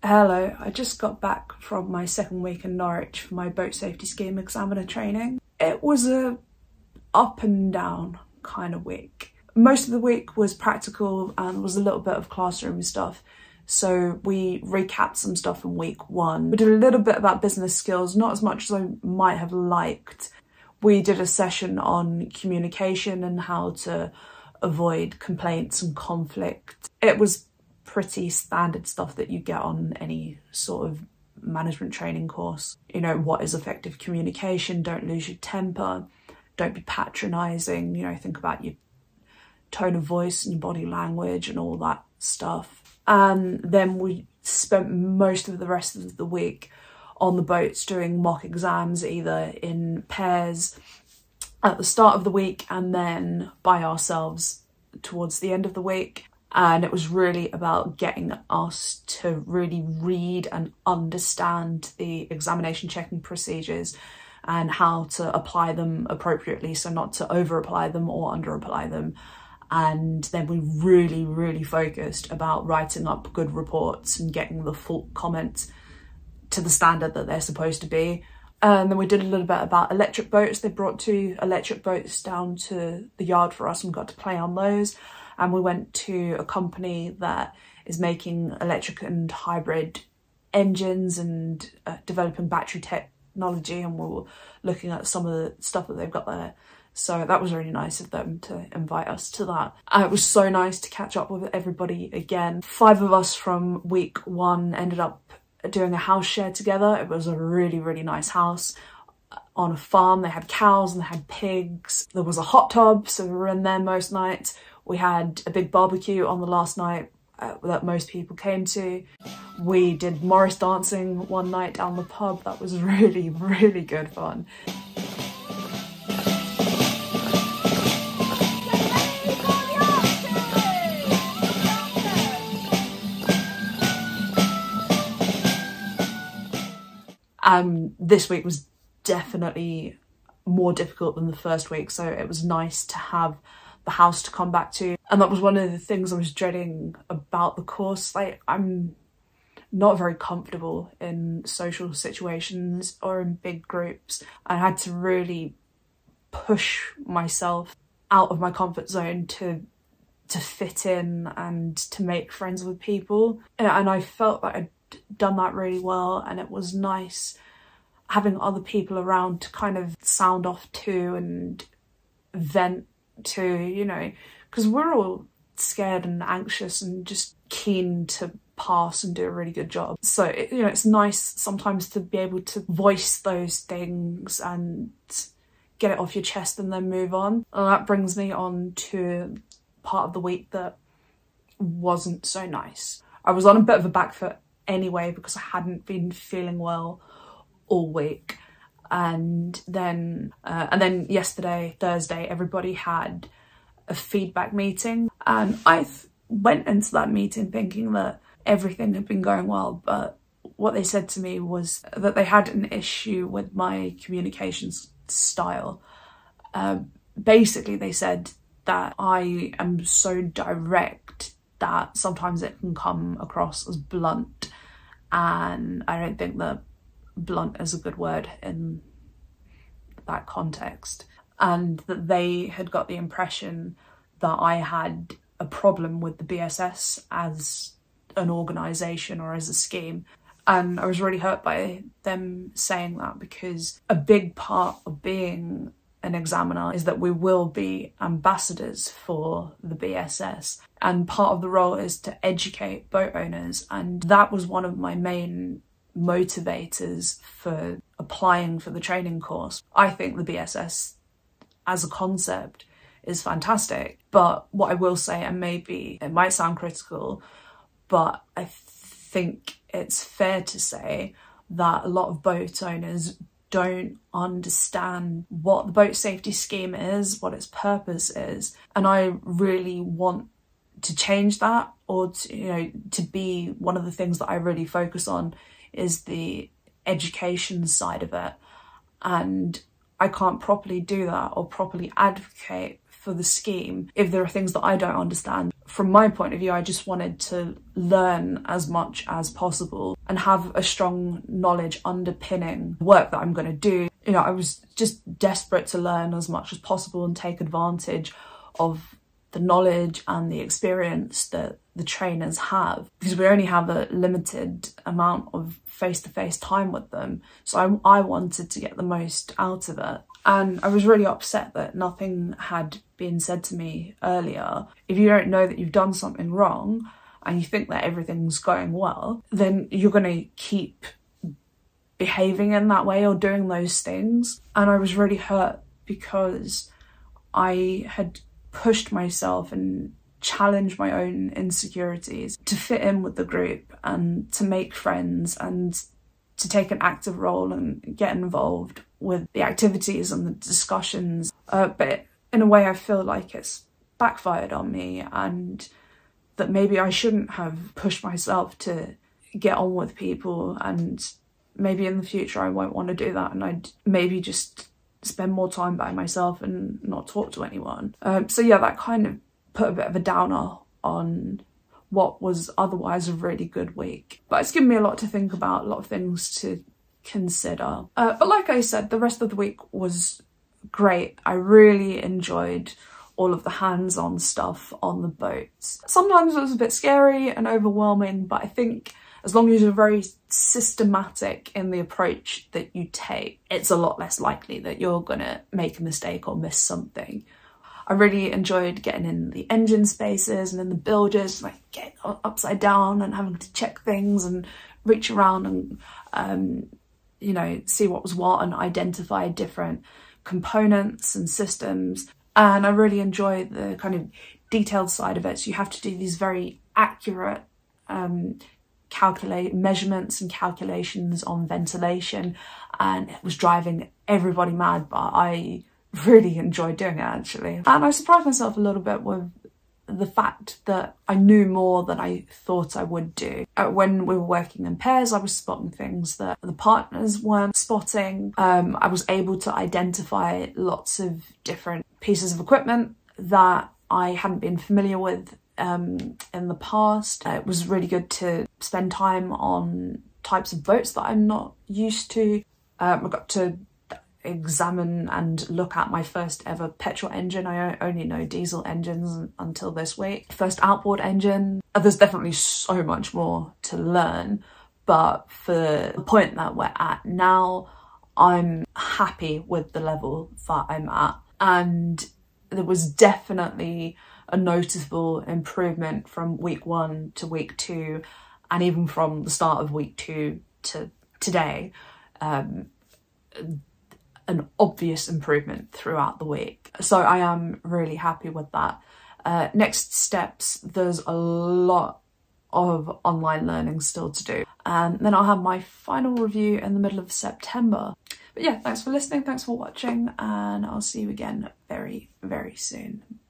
Hello, I just got back from my second week in Norwich for my boat safety scheme examiner training. It was a up and down kind of week. Most of the week was practical and was a little bit of classroom stuff. So we recapped some stuff from week one. We did a little bit about business skills, not as much as I might have liked. We did a session on communication and how to avoid complaints and conflict. It was pretty standard stuff that you get on any sort of management training course. You know, what is effective communication? Don't lose your temper. Don't be patronising. You know, think about your tone of voice and your body language and all that stuff. And then we spent most of the rest of the week on the boats doing mock exams, either in pairs at the start of the week and then by ourselves towards the end of the week. And it was really about getting us to really read and understand the examination checking procedures and how to apply them appropriately, so not to over apply them or under apply them. And then we really focused about writing up good reports and getting the full comments to the standard that they're supposed to be. And then we did a little bit about electric boats. They brought 2 electric boats down to the yard for us and got to play on those. And we went to a company that is making electric and hybrid engines and developing battery technology, and we were looking at some of the stuff that they've got there. So that was really nice of them to invite us to that. It was so nice to catch up with everybody again. 5 of us from week 1 ended up doing a house share together. It was a really nice house on a farm. They had cows and they had pigs. There was a hot tub, so we were in there most nights. We had a big barbecue on the last night that most people came to. We did Morris dancing one night down the pub. That was really good fun. This week was definitely more difficult than the first week, so it was nice to have the house to come back to. And that was one of the things I was dreading about the course. Like, I'm not very comfortable in social situations or in big groups. I had to really push myself out of my comfort zone to fit in and to make friends with people. And I felt like I'd done that really well, and it was nice having other people around to kind of sound off to and vent to, you know, because we're all scared and anxious and just keen to pass and do a really good job. So, you know, it's nice sometimes to be able to voice those things and get it off your chest and then move on. And that brings me on to part of the week that wasn't so nice. I was on a bit of a back foot anyway because I hadn't been feeling well all week. And then yesterday, Thursday, everybody had a feedback meeting, and I went into that meeting thinking that everything had been going well, but what they said to me was that they had an issue with my communications style. Basically, they said that I am so direct that sometimes it can come across as blunt, and I don't think that blunt is a good word in that context, and that they had got the impression that I had a problem with the BSS as an organisation or as a scheme. And I was really hurt by them saying that, because a big part of being an examiner is that we will be ambassadors for the BSS, and part of the role is to educate boat owners, and that was one of my main motivators for applying for the training course. I think the BSS as a concept is fantastic, but what I will say, and maybe it might sound critical, but I think it's fair to say that a lot of boat owners don't understand what the boat safety scheme is, what its purpose is, and I really want to change that, or to, you know, to be one of the things that I really focus on is the education side of it. And I can't properly do that or properly advocate for the scheme if there are things that I don't understand. from my point of view, I just wanted to learn as much as possible and have a strong knowledge underpinning the work that I'm going to do. You know, I was just desperate to learn as much as possible and take advantage of the knowledge and the experience that the trainers have, because we only have a limited amount of face-to-face time with them. So I wanted to get the most out of it. And I was really upset that nothing had been said to me earlier. If you don't know that you've done something wrong and you think that everything's going well, then you're going to keep behaving in that way or doing those things. And I was really hurt because I had pushed myself and challenged my own insecurities to fit in with the group and to make friends and to take an active role and get involved with the activities and the discussions. But in a way I feel like it's backfired on me, and that maybe I shouldn't have pushed myself to get on with people, and maybe in the future I won't want to do that, and I'd maybe just spend more time by myself and not talk to anyone. So yeah, that kind of put a bit of a downer on what was otherwise a really good week. But it's given me a lot to think about, a lot of things to consider. But like I said, the rest of the week was great. I really enjoyed all of the hands-on stuff on the boats. Sometimes it was a bit scary and overwhelming, but I think as long as you're very systematic in the approach that you take, it's a lot less likely that you're gonna make a mistake or miss something. I really enjoyed getting in the engine spaces and in the bilges, like getting upside down and having to check things and reach around and, you know, see what was what and identify different components and systems. And I really enjoy the kind of detailed side of it. So you have to do these very accurate measurements and calculations on ventilation, and it was driving everybody mad, but I really enjoyed doing it actually. And I surprised myself a little bit with the fact that I knew more than I thought I would do. When we were working in pairs, I was spotting things that the partners weren't spotting. I was able to identify lots of different pieces of equipment that I hadn't been familiar with in the past. It was really good to spend time on types of boats that I'm not used to. I got to examine and look at my first ever petrol engine. I only know diesel engines until this week. First outboard engine. There's definitely so much more to learn, but for the point that we're at now, I'm happy with the level that I'm at. And there was definitely a noticeable improvement from week 1 to week 2, and even from the start of week 2 to today. An obvious improvement throughout the week. So I am really happy with that. Next steps, there's a lot of online learning still to do. And then I'll have my final review in the middle of September. But yeah, thanks for listening, thanks for watching, and I'll see you again very, very soon.